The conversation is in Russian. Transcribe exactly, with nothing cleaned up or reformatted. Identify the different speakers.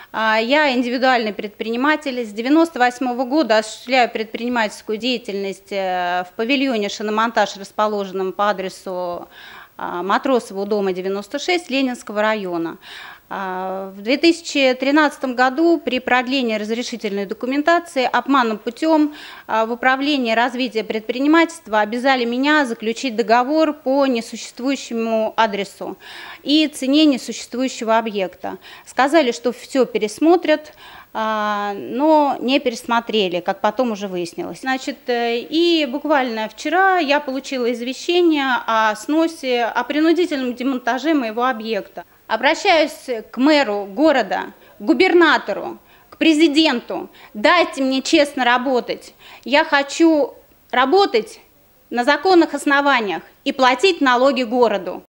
Speaker 1: Я индивидуальный предприниматель. С девяносто восьмого года осуществляю предпринимательскую деятельность в павильоне «Шиномонтаж», расположенном по адресу Матросова, дома девяносто шесть, Ленинского района. В две тысячи тринадцатом году при продлении разрешительной документации обманным путем в Управлении развития предпринимательства обязали меня заключить договор по несуществующему адресу и цене несуществующего объекта. Сказали, что все пересмотрят, но не пересмотрели, как потом уже выяснилось. Значит, и буквально вчера я получила извещение о сносе, о принудительном демонтаже моего объекта. Обращаюсь к мэру города, к губернатору, к президенту. Дайте мне честно работать. Я хочу работать на законных основаниях и платить налоги городу.